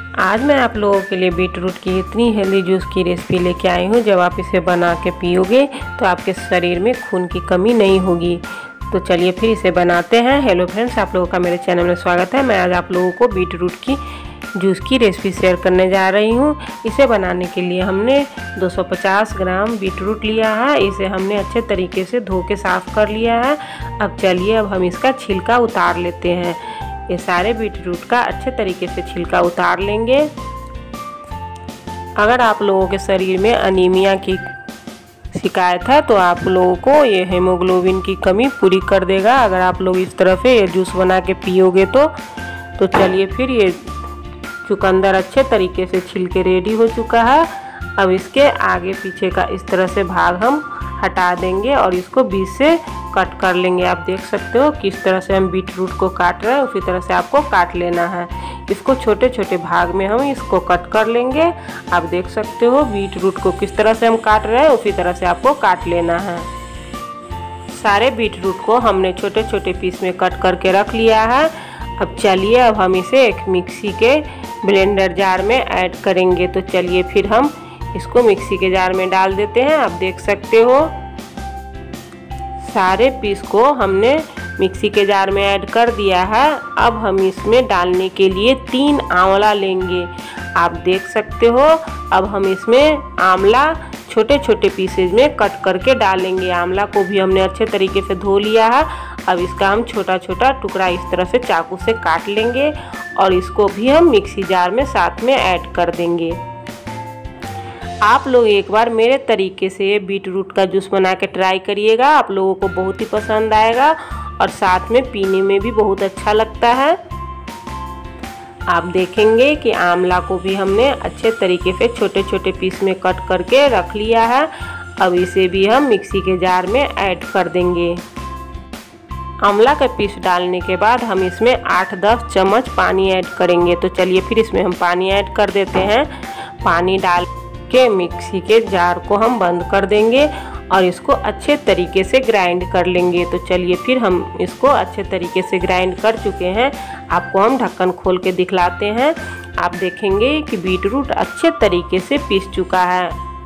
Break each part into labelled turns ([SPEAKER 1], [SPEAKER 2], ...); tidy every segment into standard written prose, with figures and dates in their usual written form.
[SPEAKER 1] आज मैं आप लोगों के लिए बीट रूट की इतनी हेल्दी जूस की रेसिपी लेके आई हूँ। जब आप इसे बना के पियोगे तो आपके शरीर में खून की कमी नहीं होगी। तो चलिए फिर इसे बनाते हैं। हेलो फ्रेंड्स, आप लोगों का मेरे चैनल में स्वागत है। मैं आज आप लोगों को बीट रूट की जूस की रेसिपी शेयर करने जा रही हूँ। इसे बनाने के लिए हमने 250 ग्राम बीट रूट लिया है। इसे हमने अच्छे तरीके से धो के साफ़ कर लिया है। अब चलिए हम इसका छिलका उतार लेते हैं। ये सारे बीट रूट का अच्छे तरीके से छिलका उतार लेंगे। अगर आप लोगों के शरीर में अनीमिया की शिकायत है तो आप लोगों को ये हेमोग्लोबिन की कमी पूरी कर देगा अगर आप लोग इस तरह से ये जूस बना के पियोगे तो चलिए फिर ये चुकंदर अच्छे तरीके से छिल के रेडी हो चुका है। अब इसके आगे पीछे का इस तरह से भाग हम हटा देंगे और इसको बीच से कट कर लेंगे। आप देख सकते हो किस तरह से हम बीट रूट को काट रहे हैं, उसी तरह से आपको काट लेना है। इसको छोटे छोटे भाग में हम इसको कट कर लेंगे। आप देख सकते हो बीट रूट को किस तरह से हम काट रहे हैं, उसी तरह से आपको काट लेना है। सारे बीट रूट को हमने छोटे छोटे पीस में कट करके रख लिया है। अब चलिए अब हम इसे एक मिक्सी के ब्लेंडर जार में ऐड करेंगे। तो चलिए फिर हम इसको मिक्सी के जार में डाल देते हैं। आप देख सकते हो सारे पीस को हमने मिक्सी के जार में ऐड कर दिया है। अब हम इसमें डालने के लिए 3 आंवला लेंगे। आप देख सकते हो अब हम इसमें आंवला छोटे छोटे पीसेज में कट करके डालेंगे। आंवला को भी हमने अच्छे तरीके से धो लिया है। अब इसका हम छोटा छोटा टुकड़ा इस तरह से चाकू से काट लेंगे और इसको भी हम मिक्सी जार में साथ में ऐड कर देंगे। आप लोग एक बार मेरे तरीके से बीट रूट का जूस बना के ट्राई करिएगा। आप लोगों को बहुत ही पसंद आएगा और साथ में पीने में भी बहुत अच्छा लगता है। आप देखेंगे कि आंवला को भी हमने अच्छे तरीके से छोटे छोटे पीस में कट करके रख लिया है। अब इसे भी हम मिक्सी के जार में ऐड कर देंगे। आंवला का पीस डालने के बाद हम इसमें 8-10 चम्मच पानी ऐड करेंगे। तो चलिए फिर इसमें हम पानी ऐड कर देते हैं। पानी डाल के मिक्सी के जार को हम बंद कर देंगे और इसको अच्छे तरीके से ग्राइंड कर लेंगे। तो चलिए फिर हम इसको अच्छे तरीके से ग्राइंड कर चुके हैं। आपको हम ढक्कन खोल के दिखलाते हैं। आप देखेंगे कि बीट रूट अच्छे तरीके से पीस चुका है।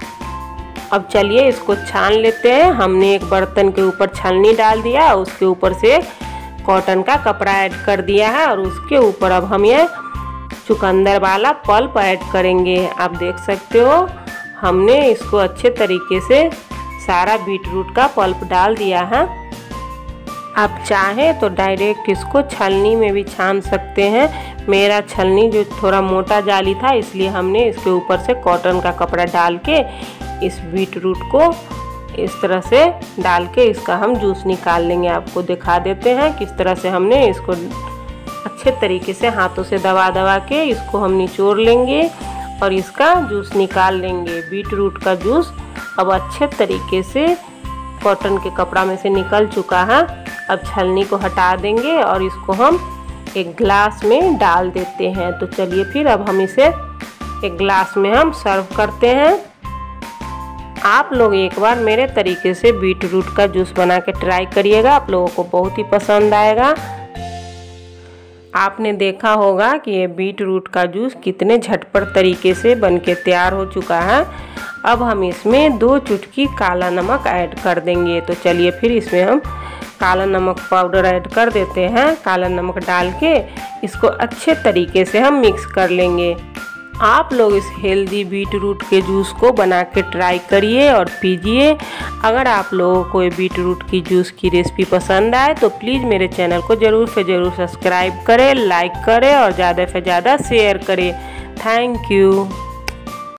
[SPEAKER 1] अब चलिए इसको छान लेते हैं। हमने एक बर्तन के ऊपर छलनी डाल दिया, उसके ऊपर से कॉटन का कपड़ा ऐड कर दिया है और उसके ऊपर अब हम ये चुकंदर वाला पल्प ऐड करेंगे। आप देख सकते हो हमने इसको अच्छे तरीके से सारा बीट रूट का पल्प डाल दिया है। आप चाहें तो डायरेक्ट इसको छलनी में भी छान सकते हैं। मेरा छलनी जो थोड़ा मोटा जाली था इसलिए हमने इसके ऊपर से कॉटन का कपड़ा डाल के इस बीट रूट को इस तरह से डाल के इसका हम जूस निकाल लेंगे। आपको दिखा देते हैं किस तरह से हमने इसको अच्छे तरीके से हाथों से दबा दबा के इसको हम निचोड़ लेंगे और इसका जूस निकाल लेंगे। बीट रूट का जूस अब अच्छे तरीके से कॉटन के कपड़ा में से निकल चुका है। अब छलनी को हटा देंगे और इसको हम एक ग्लास में डाल देते हैं। तो चलिए फिर अब हम इसे एक ग्लास में हम सर्व करते हैं। आप लोग एक बार मेरे तरीके से बीट रूट का जूस बना के ट्राई करिएगा। आप लोगों को बहुत ही पसंद आएगा। आपने देखा होगा कि ये बीट रूट का जूस कितने झटपट तरीके से बनके तैयार हो चुका है। अब हम इसमें 2 चुटकी काला नमक ऐड कर देंगे। तो चलिए फिर इसमें हम काला नमक पाउडर ऐड कर देते हैं। काला नमक डाल के इसको अच्छे तरीके से हम मिक्स कर लेंगे। आप लोग इस हेल्दी बीट रूट के जूस को बना के ट्राई करिए और पीजिए। अगर आप लोगों को ये बीट रूट की जूस की रेसिपी पसंद आए तो प्लीज़ मेरे चैनल को ज़रूर से ज़रूर सब्सक्राइब करें, लाइक करें और ज़्यादा से ज़्यादा शेयर करें। Thank you.